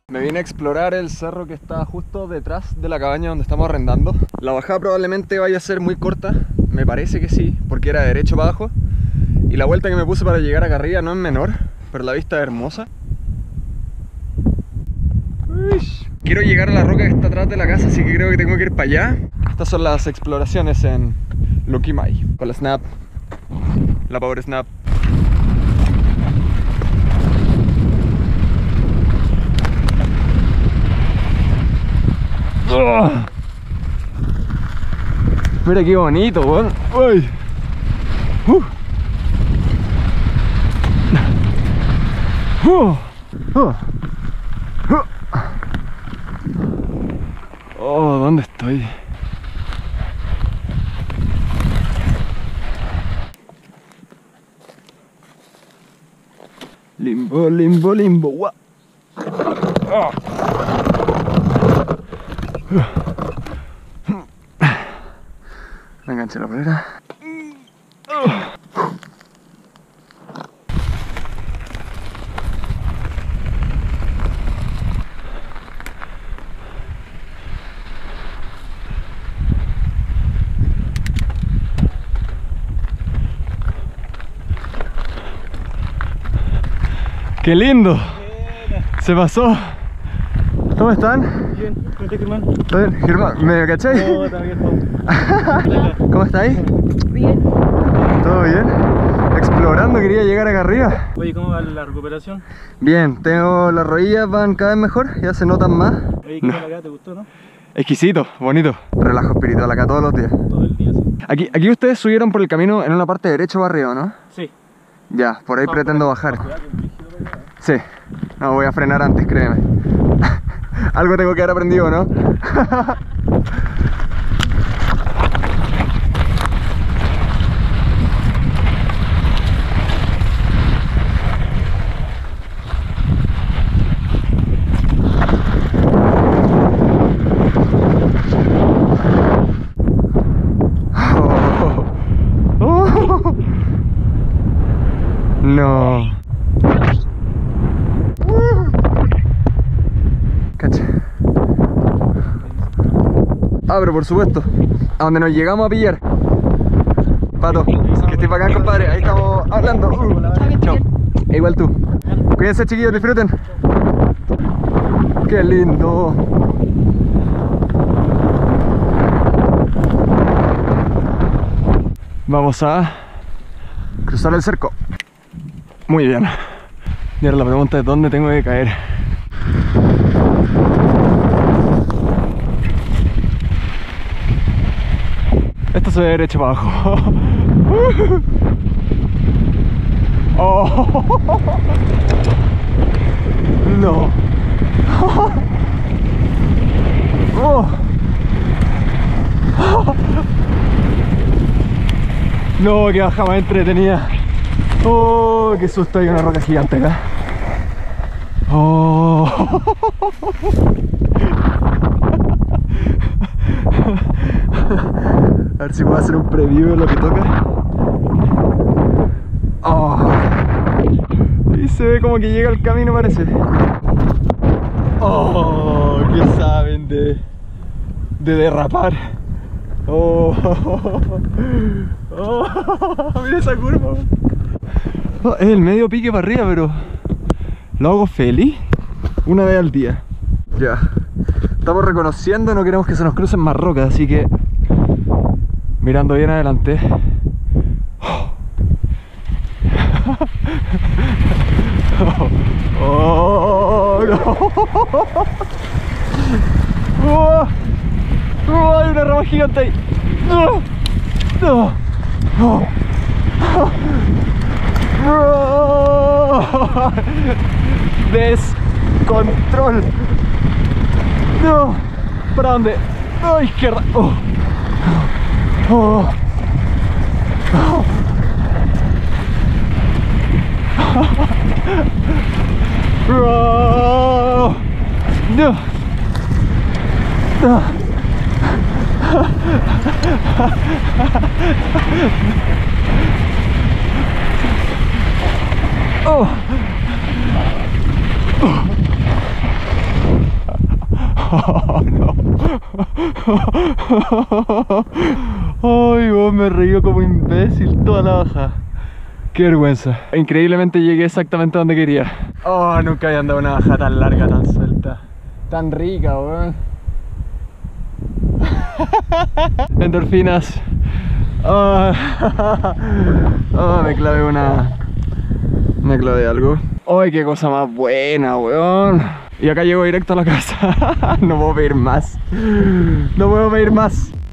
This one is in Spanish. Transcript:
Me vine a explorar el cerro que está justo detrás de la cabaña donde estamos arrendando. La bajada probablemente vaya a ser muy corta, me parece que sí, porque era derecho para abajo. Y la vuelta que me puse para llegar acá arriba no es menor, pero la vista es hermosa. Quiero llegar a la roca que está atrás de la casa, así que creo que tengo que ir para allá. Estas son las exploraciones en Lokimai, con la Snap, la Power Snap. ¡Oh! Mira qué bonito, weón. ¡Uy! Oh, ¿dónde estoy? Limbo, limbo, limbo. ¡Guau! Oh. Me enganché la polera. ¡Qué lindo! Se pasó. ¿Cómo están? Bien, ¿cómo estás, Germán? ¿Todo bien? Germán, ¿me cacháis? No, está bien, ¿Cómo estáis? Bien. ¿Todo bien? Explorando, quería llegar acá arriba. Oye, ¿cómo va la recuperación? Bien, tengo las rodillas, van cada vez mejor, ya se notan más. Oye, ¿qué tal acá? ¿Te gustó, no? Exquisito, bonito. Relajo espiritual acá todos los días. Todo el día, sí. Aquí ustedes subieron por el camino en una parte derecho para arriba, ¿no? Sí. Ya, por ahí Ah, pretendo bajar. Cuidado, que es brígido para allá. Sí, no, voy a frenar antes, créeme. Algo tengo que haber aprendido, ¿no? No. Cacha. Ah, pero por supuesto, a donde nos llegamos a pillar. Pato, que estoy bacán, compadre. Ahí estamos hablando. Chao. E igual tú. Cuídense, chiquillos, disfruten. Qué lindo. Vamos a cruzar el cerco. Muy bien. Y ahora la pregunta es ¿dónde tengo que caer? Esto se ve derecho para abajo. Oh. No. Oh. No, que baja más entretenida. Oh, qué susto, hay una roca gigante acá. Oh. A ver si puedo hacer un preview de lo que toca. Oh. Y se ve como que llega el camino, parece. Oh, ¿qué saben de derrapar? Oh. Oh. Mira esa curva. Oh, es el medio pique para arriba, pero lo hago feliz una vez al día. Ya. Estamos reconociendo, no queremos que se nos crucen más rocas, así que mirando bien adelante. Oh, no. Oh, oh, hay una rama gigante ahí. No, no. Oh. Oh. Descontrol. No. ¿Para dónde? ¡Oh, izquierda! Oh. Oh. Oh. Oh. No. No. Oh. Oh. Oh, no. Ay, vos me reí como imbécil toda la baja. Qué vergüenza. Increíblemente llegué exactamente donde quería. Oh, nunca había andado una bajada tan larga, tan suelta, tan rica, weón. Endorfinas. Oh, oh, me clavé algo. Ay, qué cosa más buena, weón. Y acá llego directo a la casa. No puedo pedir más. No puedo pedir más.